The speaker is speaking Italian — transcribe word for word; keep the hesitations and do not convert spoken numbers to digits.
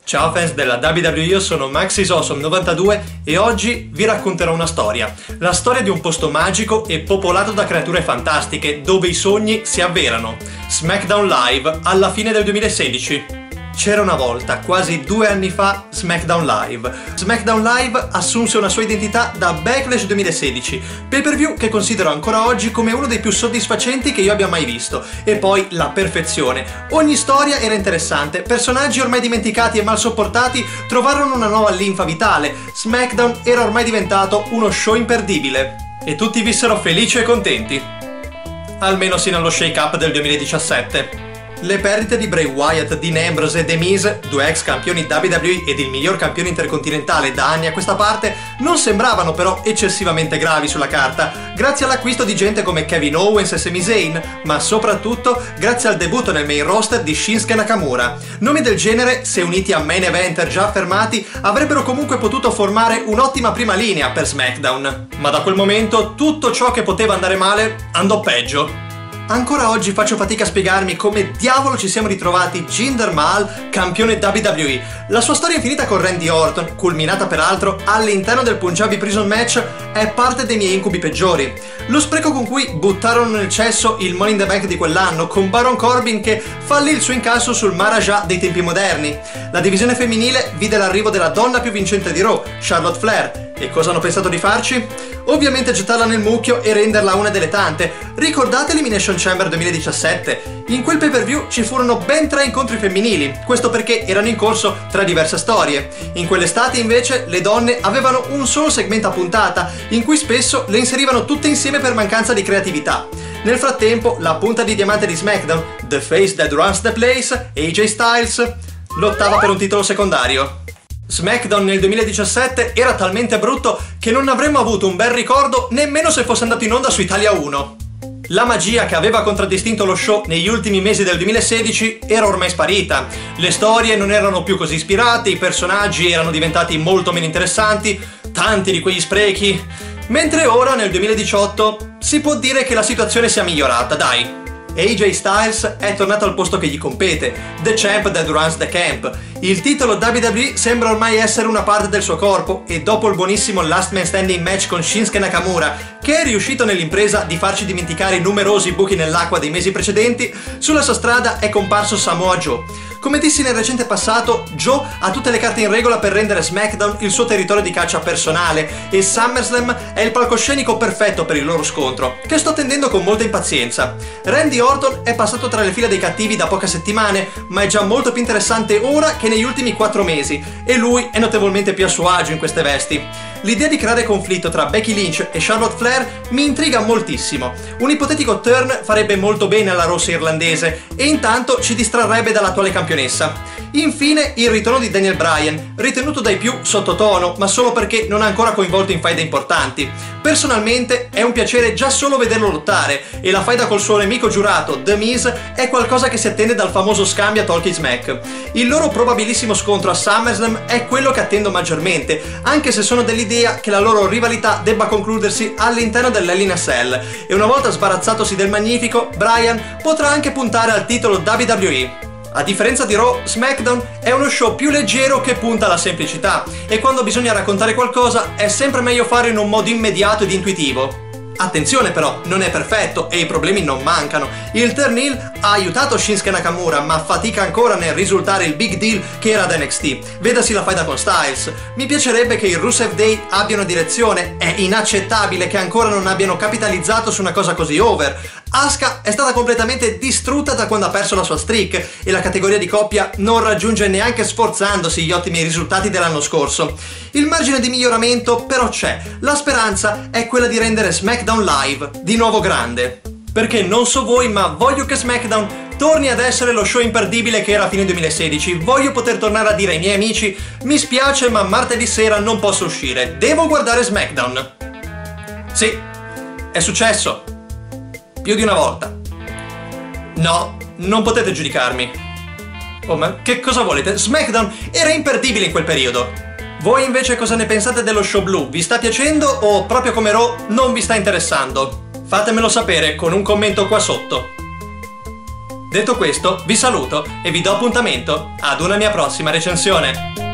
Ciao fans della W W E, io sono MaxisAwesome novantadue e oggi vi racconterò una storia. La storia di un posto magico e popolato da creature fantastiche, dove i sogni si avverano. SmackDown Live, alla fine del duemilasedici. C'era una volta, quasi due anni fa, SmackDown Live. SmackDown Live assunse una sua identità da Backlash duemilasedici, pay-per-view che considero ancora oggi come uno dei più soddisfacenti che io abbia mai visto. E poi la perfezione. Ogni storia era interessante, personaggi ormai dimenticati e mal sopportati trovarono una nuova linfa vitale. SmackDown era ormai diventato uno show imperdibile. E tutti vissero felici e contenti. Almeno sino allo shake-up del duemiladiciassette. Le perdite di Bray Wyatt, Dean Ambrose e The Miz, due ex campioni W W E ed il miglior campione intercontinentale da anni a questa parte, non sembravano però eccessivamente gravi sulla carta, grazie all'acquisto di gente come Kevin Owens e Sami Zayn, ma soprattutto grazie al debutto nel main roster di Shinsuke Nakamura. Nomi del genere, se uniti a main eventer già affermati, avrebbero comunque potuto formare un'ottima prima linea per SmackDown. Ma da quel momento tutto ciò che poteva andare male andò peggio. Ancora oggi faccio fatica a spiegarmi come diavolo ci siamo ritrovati Jinder Mahal, campione W W E. La sua storia infinita con Randy Orton, culminata peraltro all'interno del Punjabi Prison Match, è parte dei miei incubi peggiori. Lo spreco con cui buttarono nel cesso il Money in the Bank di quell'anno, con Baron Corbin che fallì il suo incasso sul Maharaja dei tempi moderni. La divisione femminile vide l'arrivo della donna più vincente di Raw, Charlotte Flair. E cosa hanno pensato di farci? Ovviamente gettarla nel mucchio e renderla una delle tante. Ricordate Elimination Chamber duemiladiciassette? In quel pay-per-view ci furono ben tre incontri femminili, questo perché erano in corso tre diverse storie. In quell'estate invece le donne avevano un solo segmento a puntata, in cui spesso le inserivano tutte insieme per mancanza di creatività. Nel frattempo, la punta di diamante di SmackDown, The Face That Runs the Place, A J Styles, lottava per un titolo secondario. SmackDown nel duemiladiciassette era talmente brutto che non avremmo avuto un bel ricordo nemmeno se fosse andato in onda su Italia uno. La magia che aveva contraddistinto lo show negli ultimi mesi del duemilasedici era ormai sparita. Le storie non erano più così ispirate, i personaggi erano diventati molto meno interessanti, tanti di quegli sprechi. Mentre ora, nel duemiladiciotto, si può dire che la situazione sia migliorata, dai. A J Styles è tornato al posto che gli compete, The Champ That Runs the Camp. Il titolo W W E sembra ormai essere una parte del suo corpo e dopo il buonissimo Last Man Standing match con Shinsuke Nakamura, che è riuscito nell'impresa di farci dimenticare i numerosi buchi nell'acqua dei mesi precedenti, sulla sua strada è comparso Samoa Joe. Come dissi nel recente passato, Joe ha tutte le carte in regola per rendere SmackDown il suo territorio di caccia personale e SummerSlam è il palcoscenico perfetto per il loro scontro, che sto attendendo con molta impazienza. Randy Orton è passato tra le fila dei cattivi da poche settimane, ma è già molto più interessante ora che negli ultimi quattro mesi, e lui è notevolmente più a suo agio in queste vesti. L'idea di creare conflitto tra Becky Lynch e Charlotte Flair mi intriga moltissimo. Un ipotetico turn farebbe molto bene alla rossa irlandese e intanto ci distrarrebbe dall'attuale campionessa. Infine il ritorno di Daniel Bryan, ritenuto dai più sottotono, ma solo perché non ha ancora coinvolto in faide importanti. Personalmente è un piacere già solo vederlo lottare e la faida col suo nemico giurato, The Miz, è qualcosa che si attende dal famoso scambio a Talking Smack. Il loro probabilissimo scontro a SummerSlam è quello che attendo maggiormente, anche se sono dell'idea che la loro rivalità debba concludersi all'interno dell'Hell in a Cell e una volta sbarazzatosi del magnifico, Bryan potrà anche puntare al titolo W W E. A differenza di Raw, SmackDown è uno show più leggero che punta alla semplicità e quando bisogna raccontare qualcosa è sempre meglio farlo in un modo immediato ed intuitivo. Attenzione però, non è perfetto e i problemi non mancano. Il turn heel ha aiutato Shinsuke Nakamura, ma fatica ancora nel risultare il big deal che era ad N X T. Vedasi la faida con Styles. Mi piacerebbe che il Rusev Day abbia una direzione, è inaccettabile che ancora non abbiano capitalizzato su una cosa così over. Asuka è stata completamente distrutta da quando ha perso la sua streak e la categoria di coppia non raggiunge neanche sforzandosi gli ottimi risultati dell'anno scorso. Il margine di miglioramento però c'è, la speranza è quella di rendere SmackDown Live di nuovo grande. Perché non so voi, ma voglio che SmackDown torni ad essere lo show imperdibile che era a fine duemilasedici. Voglio poter tornare a dire ai miei amici: mi spiace ma martedì sera non posso uscire, devo guardare SmackDown. Sì, è successo. Più di una volta. No, non potete giudicarmi. Oh, ma che cosa volete? SmackDown era imperdibile in quel periodo. Voi invece cosa ne pensate dello show blu? Vi sta piacendo o proprio come Raw non vi sta interessando? Fatemelo sapere con un commento qua sotto. Detto questo, vi saluto e vi do appuntamento ad una mia prossima recensione.